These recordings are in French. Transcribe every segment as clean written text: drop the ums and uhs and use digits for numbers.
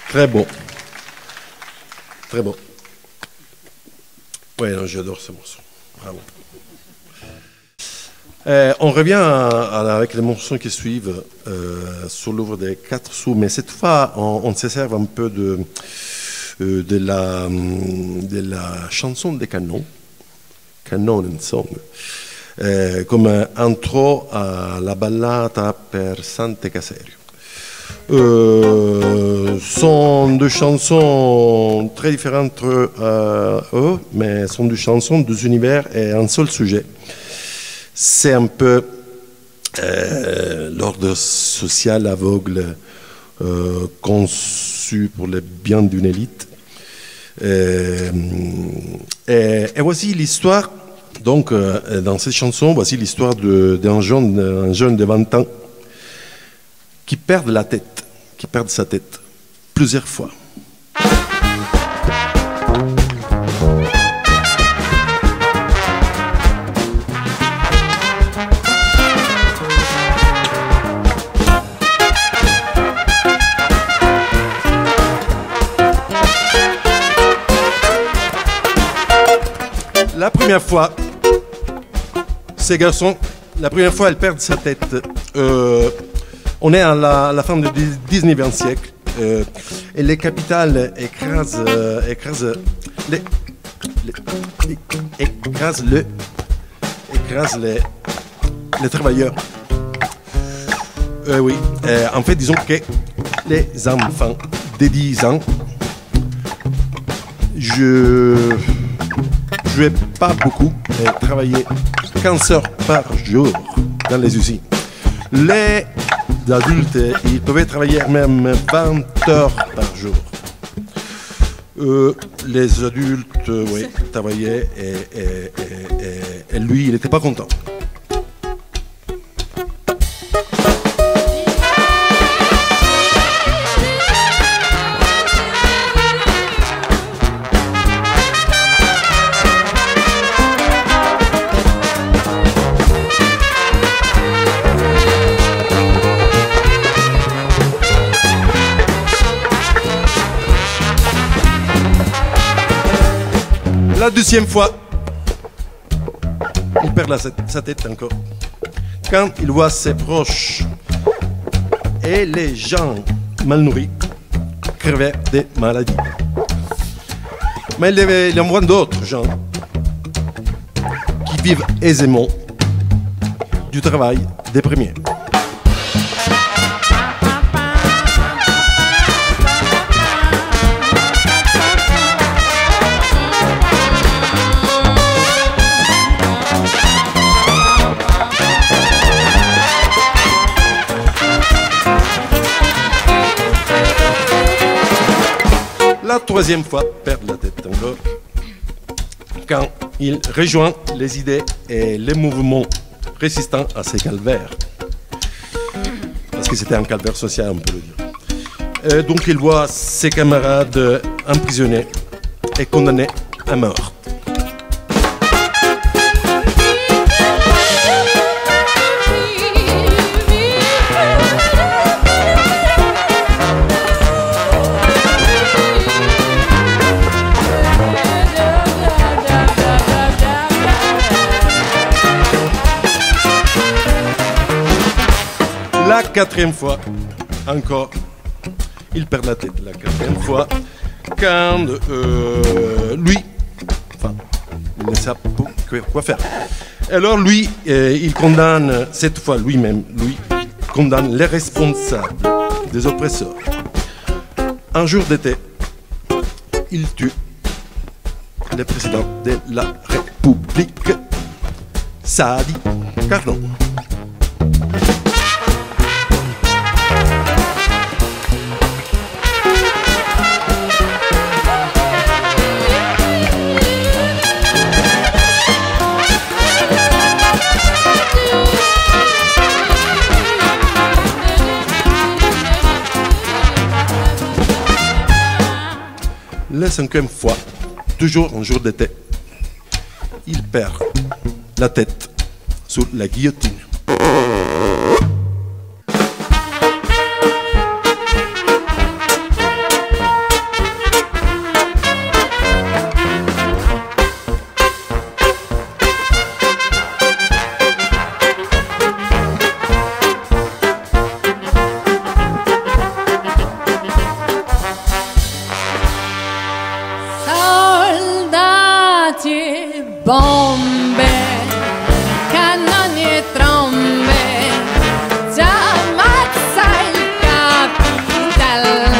Très bon. Très bon. Ouais, j'adore ce morceau. Bravo. On revient avec les morceaux qui suivent sur l'œuvre des 4 sous, mais cette fois, on se sert un peu de la chanson des canons, Canon Song, comme intro à la ballata per Sante Caserio. Sont deux chansons très différentes entre eux, mais sont deux chansons, deux univers et un seul sujet. C'est un peu l'ordre social aveugle conçu pour le bien d'une élite. Et voici l'histoire, donc dans cette chanson, voici l'histoire d'un jeune de 20 ans qui perd la tête, qui perd sa tête plusieurs fois. La première fois, ces garçons, la première fois, elles perdent sa tête. On est à la fin du 19e siècle et les capitales écrasent les travailleurs. Oui, en fait, disons que les enfants de 10 ans, je jouais pas beaucoup et travaillais 15 heures par jour dans les usines. Les adultes, ils pouvaient travailler même 20 heures par jour. Les adultes, oui, travaillaient et lui, il n'était pas content. La deuxième fois, il perd sa tête encore. Quand il voit ses proches et les gens mal nourris crever des maladies. Mais il en voit d'autres gens qui vivent aisément du travail des premiers. La troisième fois, perd la tête encore, quand il rejoint les idées et les mouvements résistants à ces calvaires. Parce que c'était un calvaire social, on peut le dire. Donc il voit ses camarades emprisonnés et condamnés à mort. La quatrième fois, encore, il perd la tête. La quatrième fois, quand lui, enfin, il ne sait pas quoi faire. Alors lui, il condamne, cette fois lui-même, condamne les responsables des oppresseurs. Un jour d'été, il tue le président de la République, Sadi Carnot. La cinquième fois, toujours un jour d'été, il perd la tête sur la guillotine. bombe, cannoni e trombe, già ammazza il capital.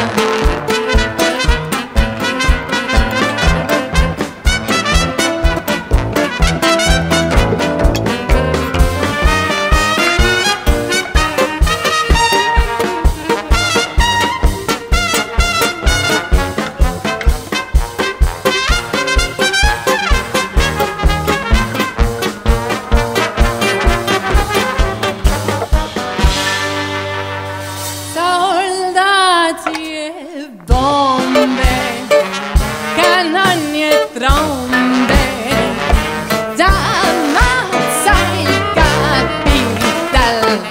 Cannoni e trombe, già ammazza il capital.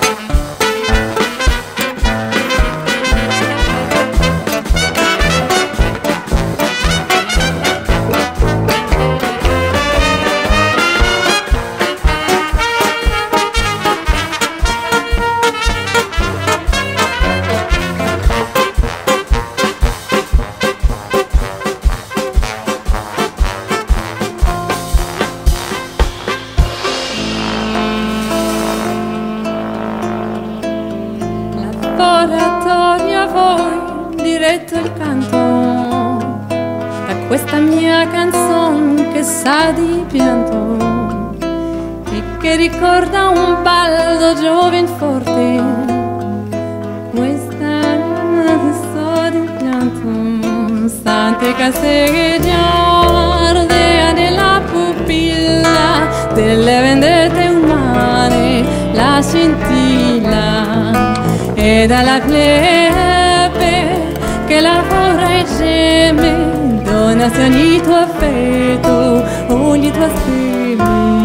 Oratorio a voi, diretto il canto, da questa mia canzone che sa di pianto e che ricorda un ballo giovin forte. Questa sto di pianto, stante caseggiare nella pupilla delle vendette umane, la scintilla e dalla plebe che lavora e geme, donazioni tuo affetto, ogni tua stella.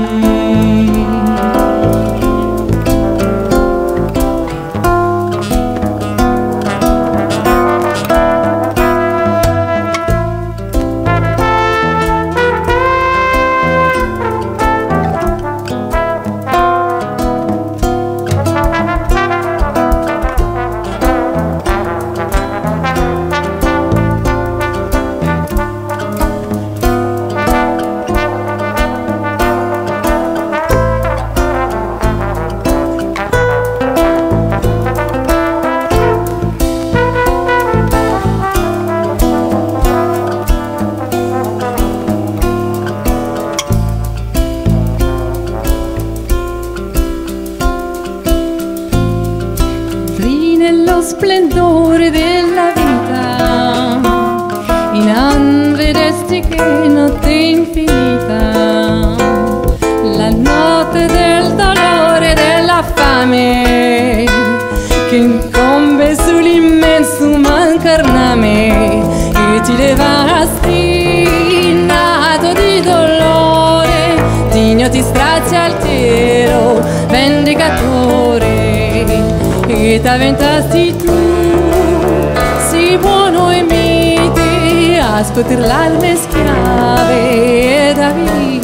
Nello splendore della vita, in anvedestiche notte infinita, la notte del dolore e della fame che incombe sull'immenso mancarname e ti devasti nato di dolore, digno ti strazia altiero, vendicatore. E t'avventasti tu, sii buono e mite, a scuoter l'alme schiave da vite.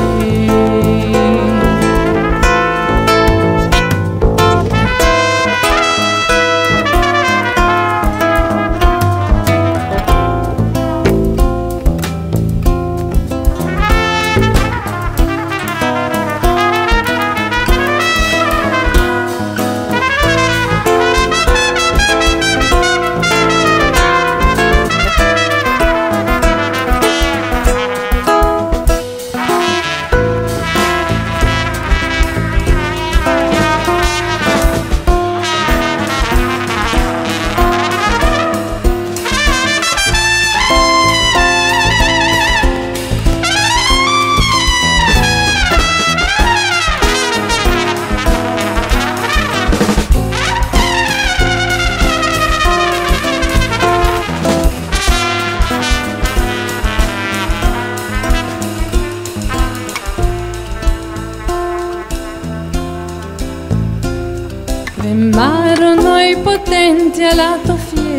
Tremarono i potenti al lato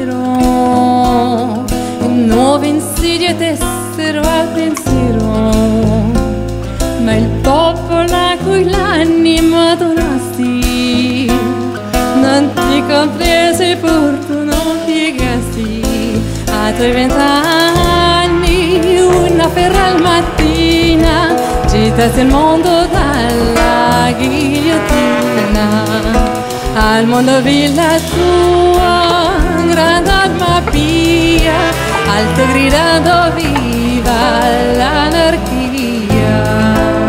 fiero e nuove insidie tessero al pensiero, ma il popolo a cui l'anima donasti non ti comprese pur tu non piegasti. A tuoi 20 anni una ferral mattina agitati il mondo dalla ghigliottina al mondo villa tua, grande arma pia, alto gridando viva l'anarchia.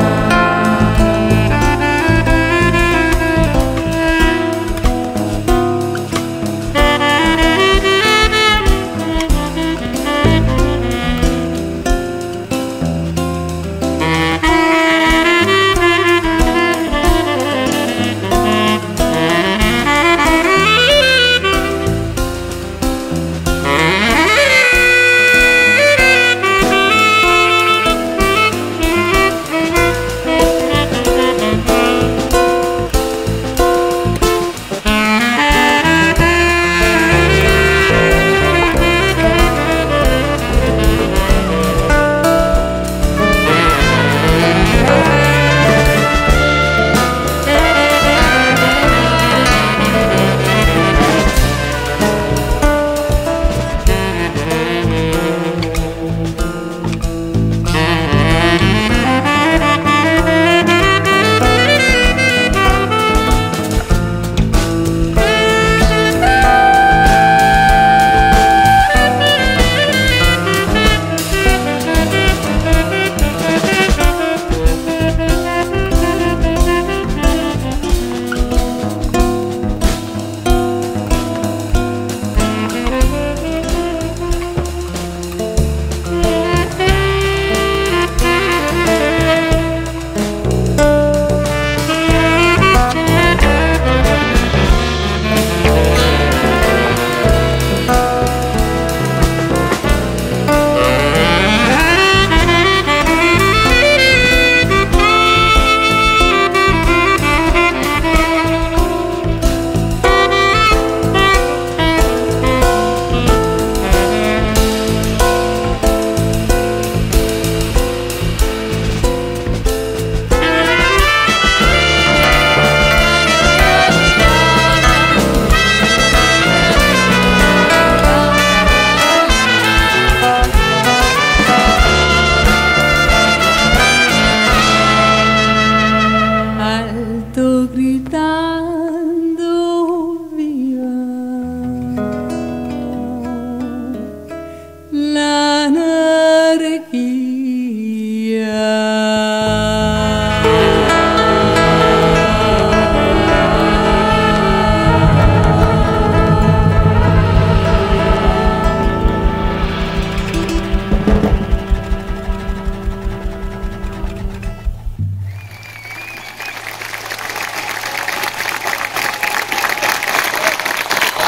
Gritando viva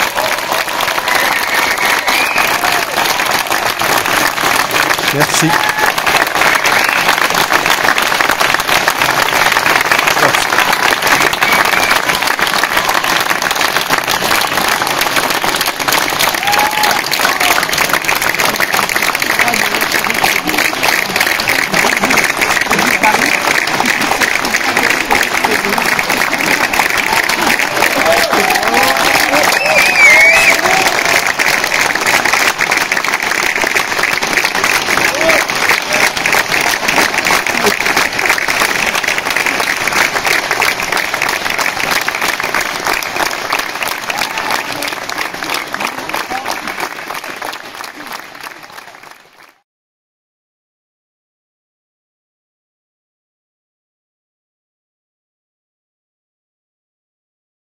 Merci.